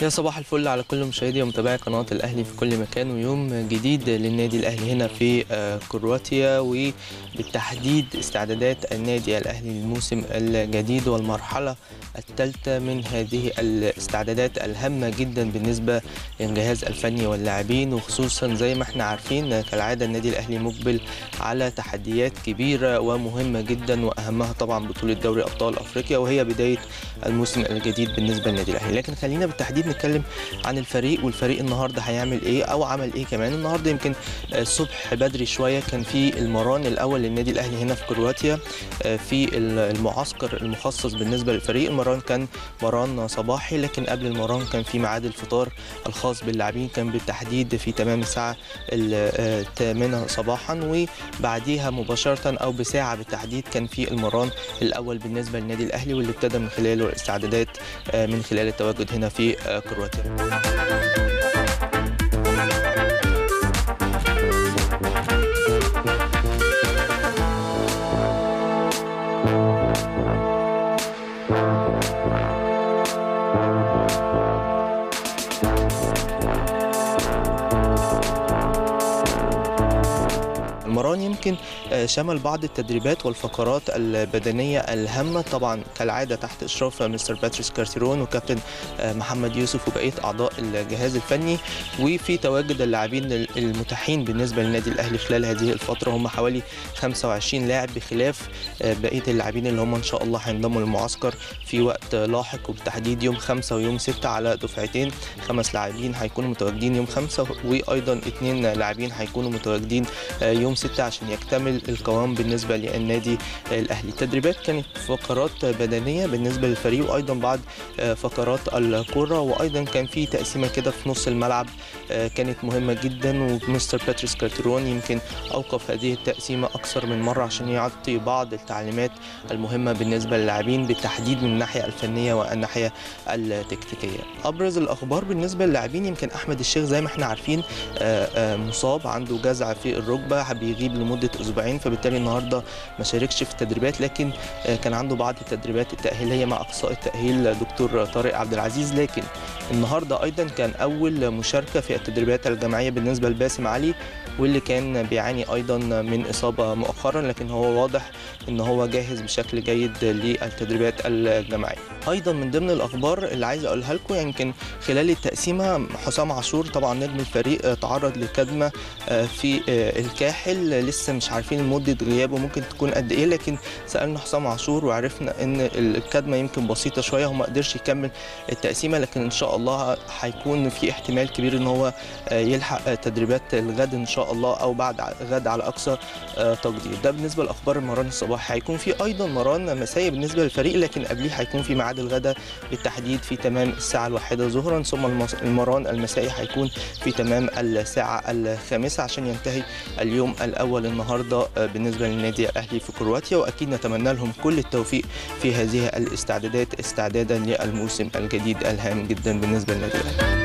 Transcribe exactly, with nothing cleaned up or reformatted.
يا صباح الفل على كل مشاهدي ومتابعي قناة الأهلي في كل مكان، ويوم جديد للنادي الأهلي هنا في كرواتيا، وبالتحديد استعدادات النادي الأهلي للموسم الجديد والمرحلة الثالثة من هذه الاستعدادات الهامة جدا بالنسبة للجهاز الفني واللاعبين، وخصوصا زي ما احنا عارفين كالعادة النادي الأهلي مقبل على تحديات كبيرة ومهمة جدا، وأهمها طبعا بطولة دوري أبطال أفريقيا وهي بداية الموسم الجديد بالنسبة للنادي الأهلي. لكن خلينا بالتحديد نتكلم عن الفريق، والفريق النهارده هيعمل ايه او عمل ايه كمان. النهارده يمكن الصبح بدري شويه كان في المران الاول للنادي الاهلي هنا في كرواتيا في المعسكر المخصص بالنسبه للفريق. المران كان مران صباحي، لكن قبل المران كان في ميعاد الفطار الخاص باللاعبين، كان بالتحديد في تمام الساعه الثامنه صباحا، وبعديها مباشره او بساعه بالتحديد كان في المران الاول بالنسبه للنادي الاهلي، واللي ابتدى من خلاله الاستعدادات من خلال التواجد هنا في كرواتيا. المران يمكن شمل بعض التدريبات والفقرات البدنيه الهامه، طبعا كالعاده تحت اشراف مستر باتريس كارتيرون وكابتن محمد يوسف وبقيه اعضاء الجهاز الفني، وفي تواجد اللاعبين المتاحين بالنسبه للنادي الاهلي خلال هذه الفتره هم حوالي خمسة وعشرين لاعب، بخلاف بقيه اللاعبين اللي هم ان شاء الله هينضموا للمعسكر في وقت لاحق، وبالتحديد يوم خمسة ويوم ستة على دفعتين. خمس لاعبين هيكونوا متواجدين يوم خمسة، وايضا اثنين لاعبين هيكونوا متواجدين يوم ستة عشان يكتمل القوام بالنسبه للنادي الاهلي. التدريبات كانت فقرات بدنيه بالنسبه للفريق، وايضا بعض فقرات الكره، وايضا كان في تقسيمه كده في نص الملعب كانت مهمه جدا، ومستر باتريس كارتيرون يمكن اوقف هذه التقسيمه اكثر من مره عشان يعطي بعض التعليمات المهمه بالنسبه للاعبين بالتحديد من الناحيه الفنيه والناحيه التكتيكيه. ابرز الاخبار بالنسبه للاعبين يمكن احمد الشيخ زي ما احنا عارفين مصاب، عنده جزع في الركبه بيغيب لمده اسبوعين، فبالتالي النهارده ما شاركش في التدريبات، لكن كان عنده بعض التدريبات التاهيليه مع اقصاء التاهيل دكتور طارق عبد العزيز. لكن النهارده ايضا كان اول مشاركه في التدريبات الجماعيه بالنسبه لباسم علي، واللي كان بيعاني ايضا من اصابه مؤخرا، لكن هو واضح ان هو جاهز بشكل جيد للتدريبات الجماعيه. ايضا من ضمن الاخبار اللي عايز اقولها لكم يمكن خلال التقسيمه حسام عاشور طبعا نجم الفريق تعرض لكدمه في الكاحل، لسه مش عارفين مده غيابه ممكن تكون قد ايه، لكن سالنا حسام عاشور وعرفنا ان الكدمه يمكن بسيطه شويه وما قدرش يكمل التقسيمه، لكن ان شاء الله هيكون في احتمال كبير ان هو يلحق تدريبات الغد ان شاء الله او بعد غد على اقصى تقدير. ده بالنسبه لاخبار المران الصباحي. هيكون في ايضا مران مسائي بالنسبه للفريق، لكن قبليه هيكون في ميعاد الغداء بالتحديد في تمام الساعه الواحده ظهرا، ثم المران المسائي هيكون في تمام الساعه الخامسه عشان ينتهي اليوم الاول النهارده بالنسبه للنادي الاهلي في كرواتيا، واكيد نتمنى لهم كل التوفيق في هذه الاستعدادات استعدادا للموسم الجديد الهام جدا بالنسبه للنادي الاهلي.